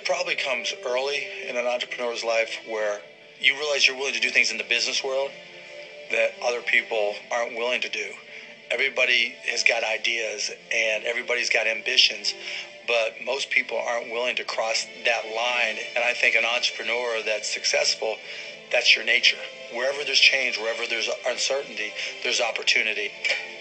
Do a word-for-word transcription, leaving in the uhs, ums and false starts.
It probably comes early in an entrepreneur's life where you realize you're willing to do things in the business world that other people aren't willing to do. Everybody has got ideas and everybody's got ambitions, but most people aren't willing to cross that line. And I think an entrepreneur that's successful, that's your nature. Wherever there's change, wherever there's uncertainty, there's opportunity.